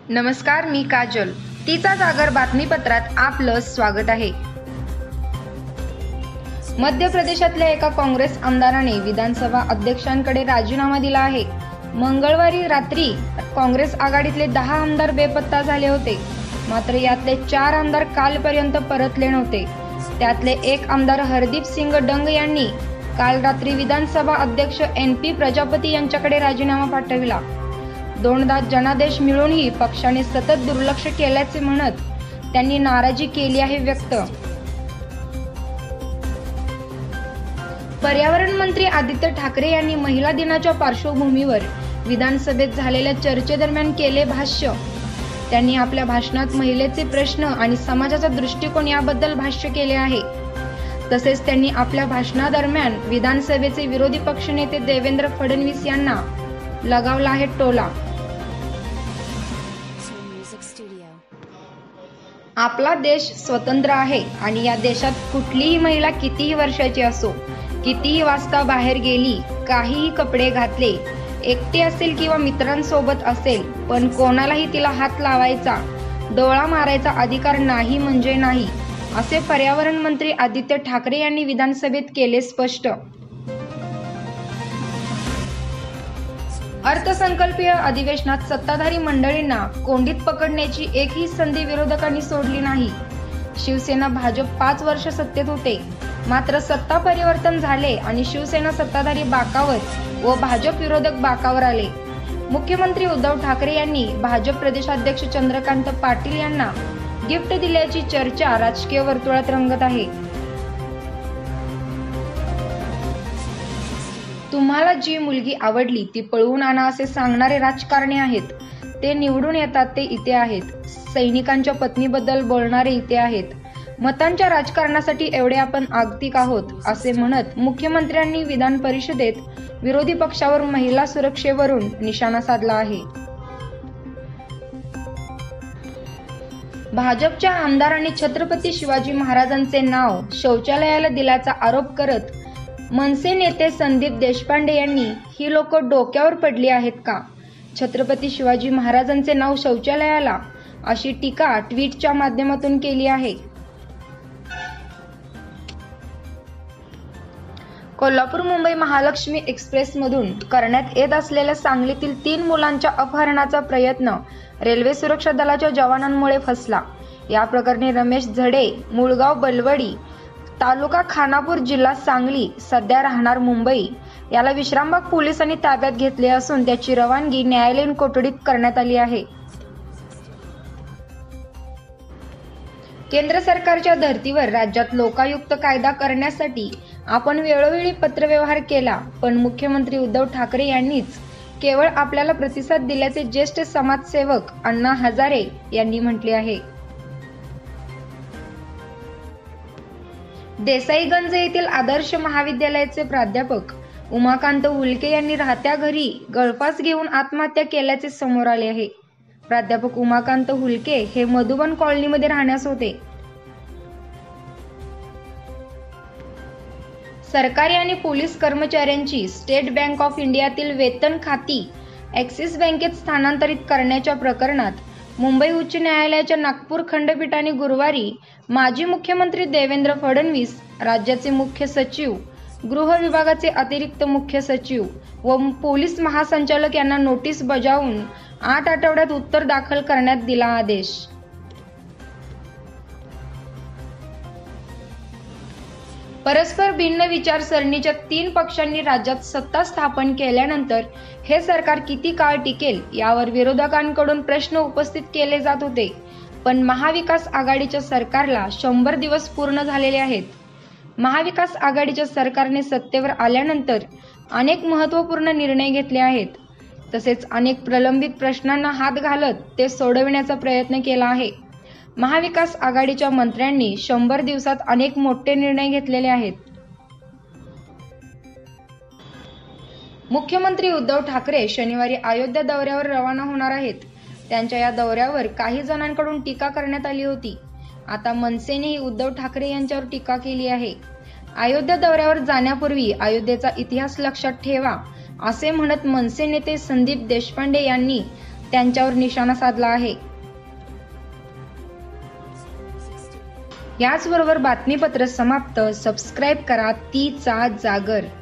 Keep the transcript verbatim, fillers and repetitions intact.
नमस्कार, मी काजल. तिचा जागर बातमीपत्रात आपलं स्वागत आहे. मध्य प्रदेशातल्या एका काँग्रेस आमदाराने विधानसभा अध्यक्षांकडे राजीनामा दिला आहे. मंगळवारी रात्री काँग्रेस आघाडीतले दहा आमदार बेपत्ता झाले होते. मात्र यातले चार आमदार कालपर्यंत परतले नव्हते. त्यातले एक आमदार हरदीप सिंग डंग यांनी काल रात्री विधानसभा अध्यक्ष एन पी प्रजापती यांच्याकडे राजीनामा पाठविला. दोनदा जनादेश मिळूनही पक्षाने सतत दुर्लक्ष केल्याचे म्हणत त्यांनी नाराजी केली आहे व्यक्त. पर्यावरण मंत्री आदित्य ठाकरे यांनी महिला दिनाच्या पार्श्वभूमीवर विधानसभेत झालेल्या चर्चेदरम्यान केले भाष्य. त्यांनी आपल्या भाषणात महिलेचे प्रश्न आणि समाजाचा दृष्टिकोन याबद्दल भाष्य केले आहे. तसेच त्यांनी आपल्या भाषणादरम्यान विधानसभेचे विरोधी पक्षनेते देवेंद्र फडणवीस यांना लगावला आहे टोला. आपला देश स्वतंत्र आहे आणि या देशात कुठलीही महिला कितीही वर्षाची असो, कितीही वाजता बाहेर गेली, काहीही कपडे घातले, एकटी असेल किंवा मित्रांसोबत असेल, पण कोणालाही तिला हात लावायचा, डोळा मारायचा अधिकार नाही म्हणजे नाही, असे पर्यावरण मंत्री आदित्य ठाकरे यांनी विधानसभेत केले स्पष्ट. अर्थसंकल्पीय अधिवेशनात सत्ताधारी मंडळींना कोंडीत पकडण्याची एकही संधी विरोधकांनी सोडली नाही. शिवसेना भाजप पाच वर्ष सत्तेत होते, मात्र सत्ता परिवर्तन झाले आणि शिवसेना सत्ताधारी बाकावर व भाजप विरोधक बाकावर आले. मुख्यमंत्री उद्धव ठाकरे यांनी भाजप प्रदेशाध्यक्ष चंद्रकांत पाटील यांना गिफ्ट दिल्याची चर्चा राजकीय वर्तुळात रंगत आहे. तुम्हाला जी मुलगी आवडली ती पळवून आणा असे सांगणारे राजकारणी आहेत. ते निवडून येतात ते इथे आहेत. सैनिकांच्या पत्नीबद्दल बोलणारे इथे आहेत. मतांच्या राजकारणासाठी एवढे आपण आगतिक आहोत असे म्हणत मुख्यमंत्र्यांनी विधान परिषदेत विरोधी पक्षावर महिला सुरक्षेवरून निशाणा साधला आहे. भाजपच्या आमदारांनी छत्रपती शिवाजी महाराजांचे नाव शौचालयाला दिल्याचा आरोप करत मनसे नेते संदीप देशपांडे यांनी ही लोक डोक्यावर पडली आहेत का, छत्रपती शिवाजी महाराजांचे नाव शौचालयाला, अशी टीका ट्विटच्या माध्यमातून केली आहे. कोल्हापूर मुंबई महालक्ष्मी एक्सप्रेसमधून करण्यात येत असलेल्या सांगलीतील तीन मुलांच्या अपहरणाचा प्रयत्न रेल्वे सुरक्षा दलाच्या जवानांमुळे फसला. या प्रकरणी रमेश झडे, मुळगाव बलवडी, तालुका खानापूर, जिल्हा सांगली, सध्या राहणार मुंबई, याला विश्रामबाग पोलिसांनी ताब्यात घेतले असून त्याची रवानगी न्यायालयीन कोठडीत करण्यात आली आहे. केंद्र सरकारच्या धर्तीवर राज्यात लोकायुक्त कायदा करण्यासाठी आपण वेळोवेळी पत्रव्यवहार केला, पण मुख्यमंत्री उद्धव ठाकरे यांनीच केवळ आपल्याला प्रतिसाद दिल्याचे ज्येष्ठ समाजसेवक अण्णा हजारे यांनी म्हटले आहे. देसाईगंज येथील आदर्श महाविद्यालयाचे प्राध्यापक उमाकांत हुलके यांनी राहत्या घरी गळफास घेऊन आत्महत्या केल्याचे समोर आले आहे. प्राध्यापक उमाकांत हुलके हे मधुबन कॉलनीमध्ये राहण्यास होते. सरकारी आणि पोलीस कर्मचाऱ्यांची स्टेट बँक ऑफ इंडियातील वेतन खाती ॲक्सिस बँकेत स्थानांतरित करण्याच्या प्रकरणात मुंबई उच्च न्यायालयाच्या नागपूर खंडपीठाने गुरुवारी माजी मुख्यमंत्री देवेंद्र फडणवीस, राज्याचे मुख्य सचिव, गृह विभागाचे अतिरिक्त मुख्य सचिव व पोलीस महासंचालक यांना नोटीस बजावून आठ आठवड्यात उत्तर दाखल करण्यात दिला आदेश. परस्पर भिन्न विचारसरणीच्या तीन पक्षांनी राज्यात सत्ता स्थापन केल्यानंतर हे सरकार किती काळ टिकेल यावर विरोधकांकडून प्रश्न उपस्थित केले जात होते. पण महाविकास आघाडीच्या सरकारला शंभर दिवस पूर्ण झालेले आहेत. महाविकास आघाडीच्या सरकारने सत्तेवर आल्यानंतर अनेक महत्त्वपूर्ण निर्णय घेतले आहेत. तसेच अनेक प्रलंबित प्रश्नांना हात घालत ते सोडविण्याचा प्रयत्न केला आहे. महाविकास आघाडीच्या मंत्र्यांनी शंभर दिवसात अनेक मोठे निर्णय घेतलेले आहेत. मुख्यमंत्री उद्धव ठाकरे शनिवारी अयोध्या दौऱ्यावर रवाना होणार आहेत. त्यांच्या या दौऱ्यावर काही जणांकडून टीका करण्यात आली होती. आता मनसेनेही उद्धव ठाकरे यांच्यावर टीका केली आहे. अयोध्या दौऱ्यावर जाण्यापूर्वी अयोध्येचा इतिहास लक्षात ठेवा असे म्हणत मनसे नेते संदीप देशपांडे यांनी त्यांच्यावर निशाणा साधला आहे. याचबरोबर बातमीपत्र समाप्त. सबस्क्राईब करा तीचा जागर.